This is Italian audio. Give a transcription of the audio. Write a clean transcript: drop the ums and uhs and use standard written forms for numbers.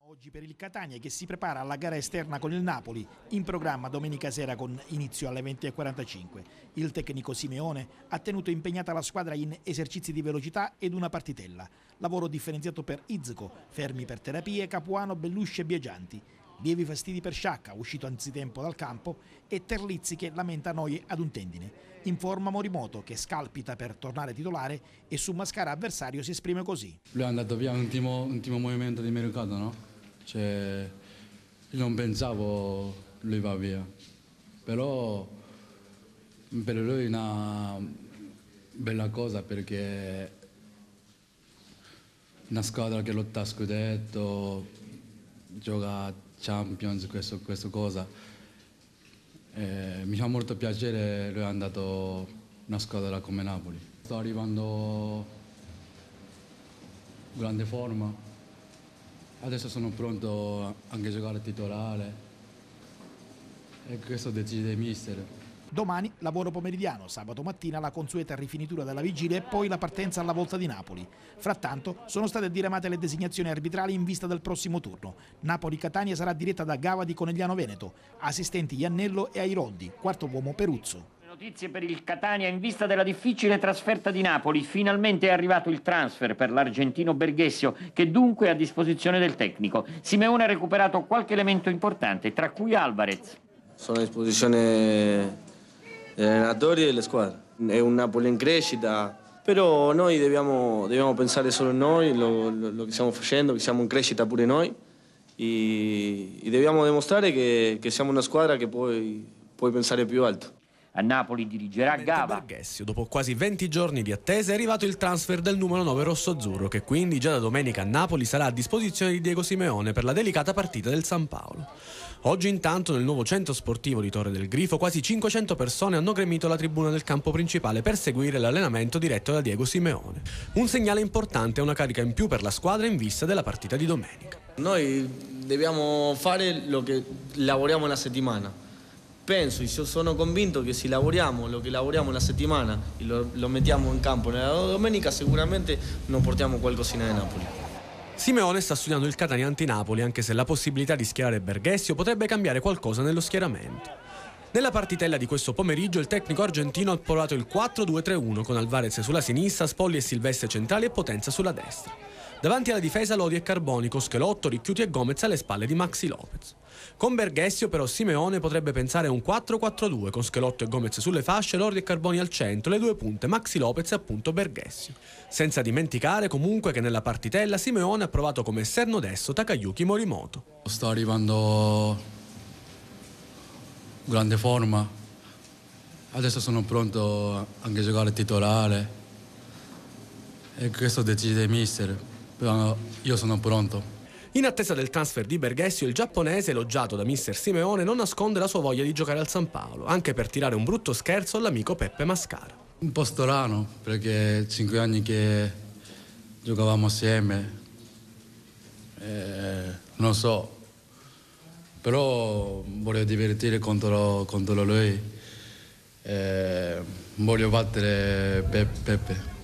Oggi per il Catania che si prepara alla gara esterna con il Napoli, in programma domenica sera con inizio alle 20:45. Il tecnico Simeone ha tenuto impegnata la squadra in esercizi di velocità ed una partitella. Lavoro differenziato per Izzico, fermi per terapie, Capuano, Bellusci e Biagianti. Lievi fastidi per Sciacca, uscito anzitempo dal campo, e Terlizzi che lamenta noie ad un tendine. In forma Morimoto che scalpita per tornare titolare e su Mascara avversario si esprime così. Lui è andato via un ultimo movimento di mercato, no? Cioè, io non pensavo lui va via, però per lui è una bella cosa perché una squadra che lotta a scudetto, gioca Champions, questa cosa. Mi fa molto piacere lui è andato in una squadra come Napoli. Sto arrivando in grande forma. Adesso sono pronto anche a giocare titolare e questo decide il mister. Domani lavoro pomeridiano, sabato mattina la consueta rifinitura della vigilia e poi la partenza alla volta di Napoli. Frattanto sono state diramate le designazioni arbitrali in vista del prossimo turno. Napoli-Catania sarà diretta da Gava di Conegliano Veneto, assistenti Iannello e Airoddi, quarto uomo Peruzzo. Notizie per il Catania in vista della difficile trasferta di Napoli. Finalmente è arrivato il transfer per l'argentino Berghessio, che dunque è a disposizione del tecnico. Simeone ha recuperato qualche elemento importante, tra cui Alvarez. Sono a disposizione degli allenatori e delle squadre. È un Napoli in crescita, però noi dobbiamo pensare solo a noi, lo che stiamo facendo, che siamo in crescita pure noi e dobbiamo dimostrare che siamo una squadra che puoi pensare più alto. A Napoli dirigerà Gava. Berghessio, dopo quasi 20 giorni di attesa, è arrivato il transfer del numero 9 rosso-azzurro, che quindi già da domenica a Napoli sarà a disposizione di Diego Simeone per la delicata partita del San Paolo. Oggi intanto nel nuovo centro sportivo di Torre del Grifo quasi 500 persone hanno gremito la tribuna del campo principale per seguire l'allenamento diretto da Diego Simeone. Un segnale importante e una carica in più per la squadra in vista della partita di domenica. Noi dobbiamo fare lo che lavoriamo la settimana. Penso e sono convinto che se lavoriamo lo che lavoriamo la settimana e lo mettiamo in campo nella domenica, sicuramente non portiamo qualcosina di Napoli. Simeone sta studiando il Catania anti-Napoli, anche se la possibilità di schierare Berghessio potrebbe cambiare qualcosa nello schieramento. Nella partitella di questo pomeriggio il tecnico argentino ha provato il 4-2-3-1 con Alvarez sulla sinistra, Spolli e Silvestre centrali e Potenza sulla destra. Davanti alla difesa Lodi e Carbonico, Schelotto, Ricchiuti e Gomez alle spalle di Maxi Lopez. Con Berghessio però Simeone potrebbe pensare a un 4-4-2 con Schelotto e Gomez sulle fasce, Lodi e Carboni al centro, le due punte Maxi Lopez e appunto Berghessio. Senza dimenticare comunque che nella partitella Simeone ha provato come esterno destro Takayuki Morimoto. Sto arrivando in grande forma. Adesso sono pronto anche a giocare titolare e questo decide il mister. Però io sono pronto. In attesa del transfer di Berghessio, il giapponese, elogiato da mister Simeone, non nasconde la sua voglia di giocare al San Paolo, anche per tirare un brutto scherzo all'amico Peppe Mascara. Un po' strano, perché 5 anni che giocavamo assieme, non so, però voglio divertire contro lui, voglio battere Peppe.